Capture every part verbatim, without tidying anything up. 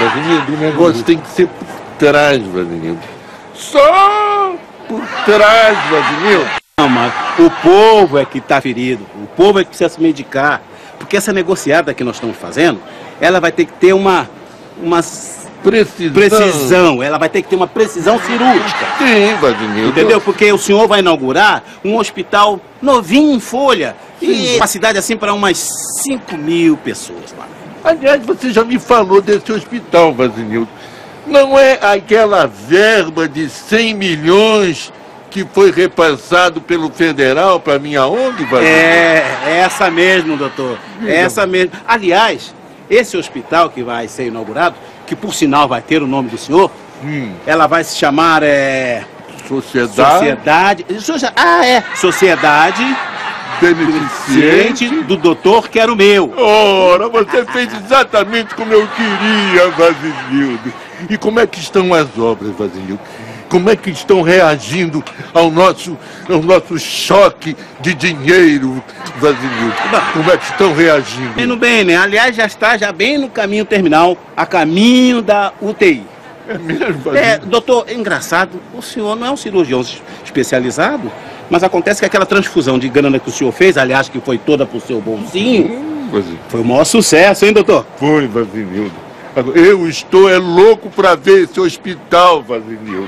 Vazinildo, o negócio tem que ser por trás, Vazinildo. Só por trás, Vazinildo. Não, mas o povo é que está ferido, o povo é que precisa se medicar, porque essa negociada que nós estamos fazendo, ela vai ter que ter uma, uma precisão. precisão, ela vai ter que ter uma precisão cirúrgica. Sim, Vazinildo. Entendeu? Porque o senhor vai inaugurar um hospital novinho em folha, e uma cidade assim para umas cinco mil pessoas, mano. Aliás, você já me falou desse hospital, Vazinildo. Não é aquela verba de cem milhões que foi repassado pelo federal para minha O N G, Vazinildo? É, é essa mesmo, doutor. É essa mesmo. Aliás, esse hospital que vai ser inaugurado, que por sinal vai ter o nome do senhor, hum. ela vai se chamar é, Sociedade. Sociedade. Ah, é. Sociedade Beneficente do doutor que era o meu. Ora, você fez exatamente como eu queria, Vazinildo. E como é que estão as obras, Vazinildo? Como é que estão reagindo ao nosso, ao nosso choque de dinheiro, Vazinildo? Como é que estão reagindo? Indo bem, né? Aliás, já está já bem no caminho terminal, a caminho da U T I. É mesmo, Vazinildo? É, doutor, é engraçado, o senhor não é um cirurgião especializado, mas acontece que aquela transfusão de grana que o senhor fez, aliás, que foi toda pro seu bolsinho, hum, foi o maior sucesso, hein, doutor? Foi, Vazinildo. Eu estou é louco para ver esse hospital, Vazinildo.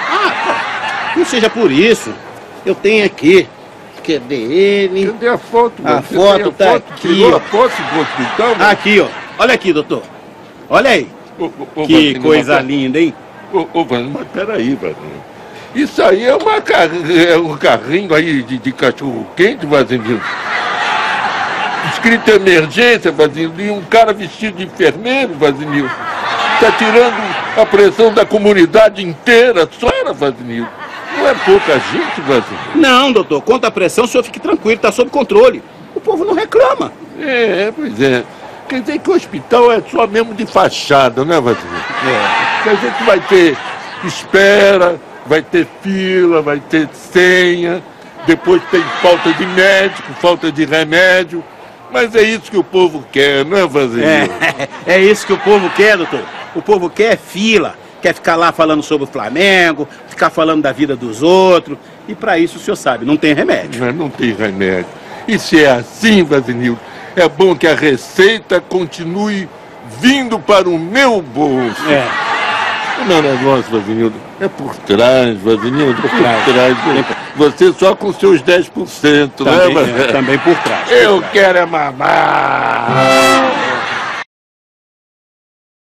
Ah, não seja por isso. Eu tenho aqui. Cadê ele? Cadê a foto? A Você foto tá foto? aqui. Tirou a foto do hospital? Mas... Aqui, ó. Olha aqui, doutor. Olha aí. Ô, ô, ô, que Vazinildo, coisa mas... linda, hein? Ô, ô, Vazinildo, mas peraí, Vazinildo. Isso aí é, uma car... é um carrinho aí de, de cachorro-quente, Vazinildo. Escrito emergência, Vazinildo, e um cara vestido de enfermeiro, Vazinildo. Está tirando a pressão da comunidade inteira, só era, Vazinildo. Não é pouca gente, Vazinildo. Não, doutor, quanto à pressão, o senhor fique tranquilo, está sob controle. O povo não reclama. É, pois é. Quer dizer que o hospital é só mesmo de fachada, né, Vazinildo? É. Quer dizer que vai ter espera, vai ter fila, vai ter senha, depois tem falta de médico, falta de remédio. Mas é isso que o povo quer, não é, Vazinildo? É, é isso que o povo quer, doutor. O povo quer fila, quer ficar lá falando sobre o Flamengo, ficar falando da vida dos outros. E para isso, o senhor sabe, não tem remédio. Mas não tem remédio. E se é assim, Vazinildo, é bom que a receita continue vindo para o meu bolso. É. O meu negócio, Vazinildo, é por trás, Vazinildo, por trás. Por trás. Você só com seus dez por cento, também, né? É, também por trás. Eu quero é mamar.